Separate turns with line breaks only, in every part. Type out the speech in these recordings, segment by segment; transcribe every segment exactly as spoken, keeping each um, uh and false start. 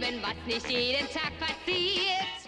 Leben, was nicht jeden Tag passiert.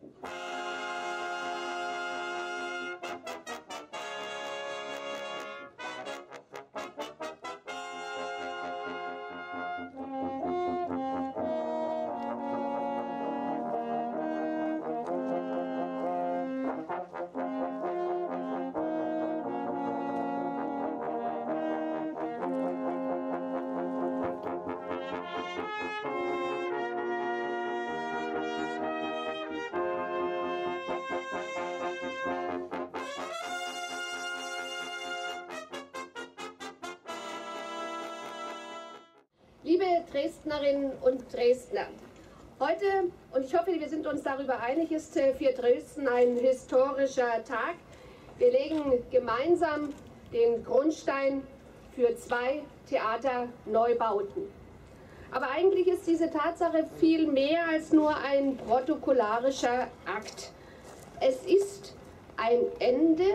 Liebe Dresdnerinnen und Dresdner, heute, und ich hoffe, wir sind uns darüber einig, ist für Dresden ein historischer Tag. Wir legen gemeinsam den Grundstein für zwei Theaterneubauten. Aber eigentlich ist diese Tatsache viel mehr als nur ein protokollarischer Akt. Es ist ein Ende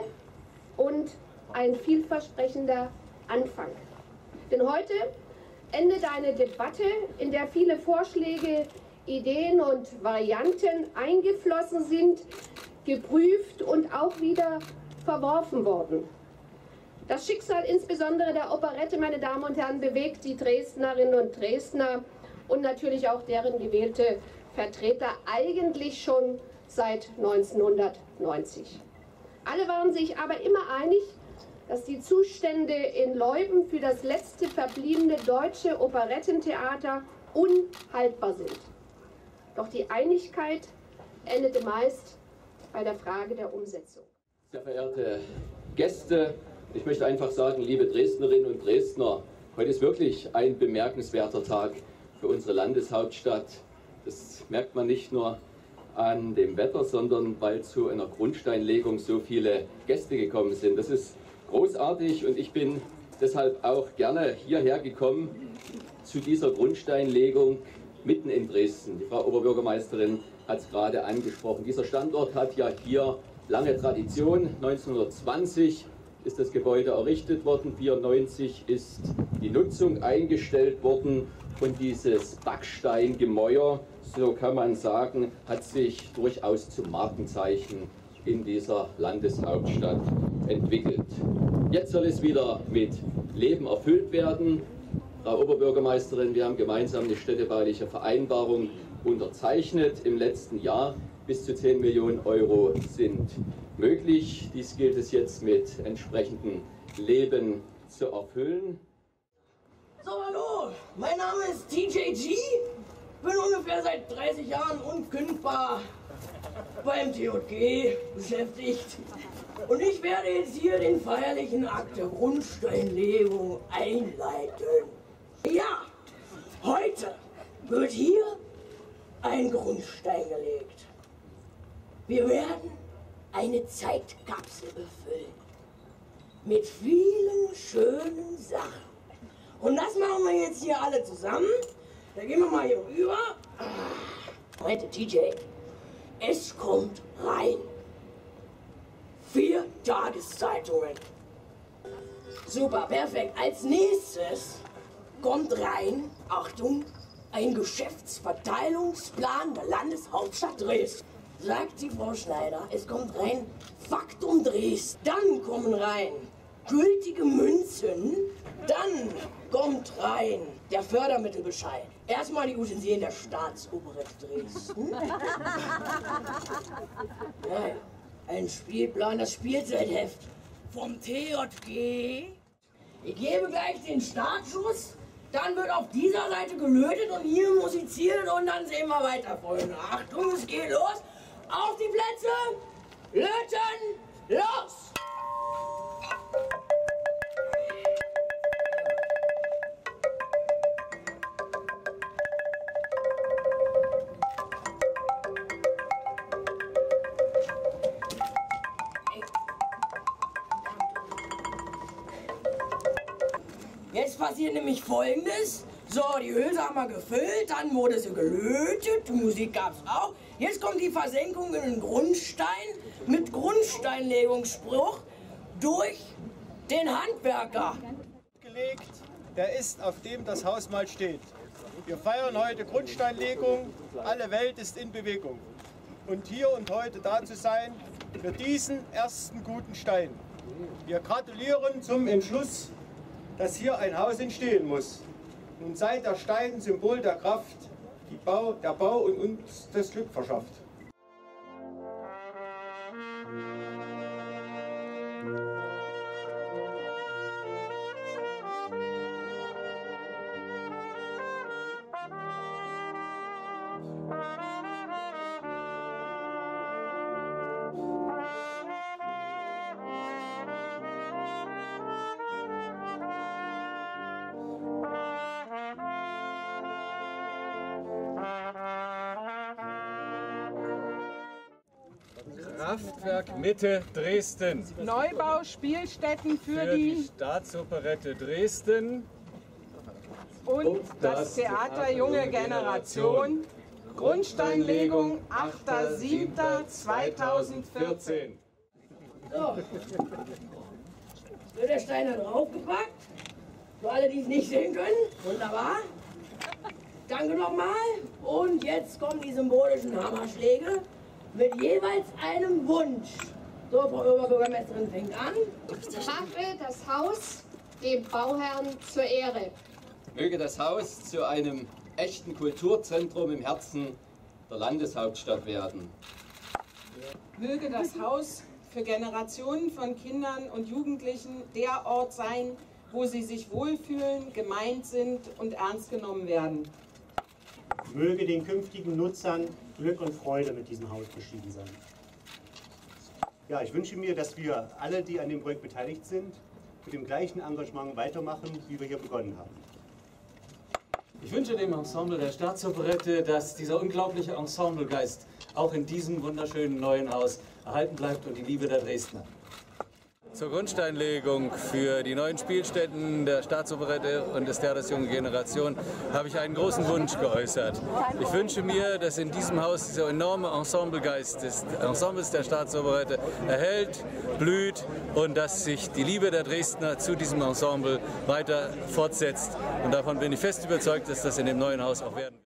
und ein vielversprechender Anfang. Denn heute endet eine Debatte, in der viele Vorschläge, Ideen und Varianten eingeflossen sind, geprüft und auch wieder verworfen worden. Das Schicksal insbesondere der Operette, meine Damen und Herren, bewegt die Dresdnerinnen und Dresdner und natürlich auch deren gewählte Vertreter eigentlich schon seit neunzehnhundertneunzig. Alle waren sich aber immer einig, dass die Zustände in Leuben für das letzte verbliebene deutsche Operettentheater unhaltbar sind. Doch die Einigkeit endete meist bei der Frage der Umsetzung.
Sehr verehrte Gäste, ich möchte einfach sagen, liebe Dresdnerinnen und Dresdner, heute ist wirklich ein bemerkenswerter Tag für unsere Landeshauptstadt. Das merkt man nicht nur an dem Wetter, sondern weil zu einer Grundsteinlegung so viele Gäste gekommen sind. Das ist großartig und ich bin deshalb auch gerne hierher gekommen zu dieser Grundsteinlegung mitten in Dresden. Die Frau Oberbürgermeisterin hat es gerade angesprochen. Dieser Standort hat ja hier lange Tradition. neunzehnhundertzwanzig ist das Gebäude errichtet worden, neunzehnhundertvierundneunzig ist die Nutzung eingestellt worden und dieses Backsteingemäuer, so kann man sagen, hat sich durchaus zum Markenzeichen in dieser Landeshauptstadt entwickelt. Jetzt soll es wieder mit Leben erfüllt werden. Frau Oberbürgermeisterin, wir haben gemeinsam eine städtebauliche Vereinbarung unterzeichnet im letzten Jahr. Bis zu zehn Millionen Euro sind möglich. Dies gilt es jetzt mit entsprechendem Leben zu erfüllen.
So, hallo, mein Name ist T J G, bin ungefähr seit dreißig Jahren unkündbar beim T J G beschäftigt und ich werde jetzt hier den feierlichen Akt der Grundsteinlegung einleiten. Ja, heute wird hier ein Grundstein gelegt. Wir werden eine Zeitkapsel befüllen mit vielen schönen Sachen. Und das machen wir jetzt hier alle zusammen. Da gehen wir mal hier rüber. Meinte T J, es kommt rein. Vier Tageszeitungen. Super, perfekt. Als nächstes kommt rein, Achtung, ein Geschäftsverteilungsplan der Landeshauptstadt Dresden. Sagt die Frau Schneider, es kommt rein Faktum Dresden. Dann kommen rein gültige Münzen. Dann kommt rein der Fördermittelbescheid. Erstmal die Utensilien der Staatsoperette Dresden. Ja, ein Spielplan, das Spielzeitheft vom T J G. Ich gebe gleich den Startschuss. Dann wird auf dieser Seite gelötet und hier musiziert und dann sehen wir weiter, Freunde. Achtung, es geht los. Auf die Plätze, löten, los! Jetzt passiert nämlich Folgendes. So, die Hülse haben wir gefüllt, dann wurde sie gelötet, die Musik gab es auch. Jetzt kommt die Versenkung in den Grundstein mit Grundsteinlegungsspruch durch den Handwerker.
Gelegt, der ist, auf dem das Haus mal steht. Wir feiern heute Grundsteinlegung, alle Welt ist in Bewegung. Und hier und heute da zu sein für diesen ersten guten Stein. Wir gratulieren zum Entschluss, dass hier ein Haus entstehen muss. Nun sei der Stein Symbol der Kraft, die Bau, der Bau und uns das Glück verschafft.
Kraftwerk Mitte Dresden.
Neubau Spielstätten für,
Für die
die
Staatsoperette Dresden.
und das Theater Junge Generation. Grundsteinlegung achter siebter zweitausendvierzehn.
So. Wird der Stein da draufgepackt? Für alle, die es nicht sehen können. Wunderbar. Danke nochmal. Und jetzt kommen die symbolischen Hammerschläge mit jeweils einem Wunsch. So, Frau Oberbürgermeisterin fängt an.
Schaffe das Haus dem Bauherrn zur Ehre.
Möge das Haus zu einem echten Kulturzentrum im Herzen der Landeshauptstadt werden.
Möge das Haus für Generationen von Kindern und Jugendlichen der Ort sein, wo sie sich wohlfühlen, gemeint sind und ernst genommen werden.
Möge den künftigen Nutzern Glück und Freude mit diesem Haus beschieden sein. Ja, ich wünsche mir, dass wir alle, die an dem Projekt beteiligt sind, mit dem gleichen Engagement weitermachen, wie wir hier begonnen haben.
Ich wünsche dem Ensemble der Staatsoperette, dass dieser unglaubliche Ensemblegeist auch in diesem wunderschönen neuen Haus erhalten bleibt und die Liebe der Dresdner. Zur Grundsteinlegung für die neuen Spielstätten der Staatsoperette und des Theaters Junge Generation habe ich einen großen Wunsch geäußert. Ich wünsche mir, dass in diesem Haus dieser enorme Ensemblegeist des Ensembles der Staatsoperette erhält, blüht und dass sich die Liebe der Dresdner zu diesem Ensemble weiter fortsetzt. Und davon bin ich fest überzeugt, dass das in dem neuen Haus auch werden wird.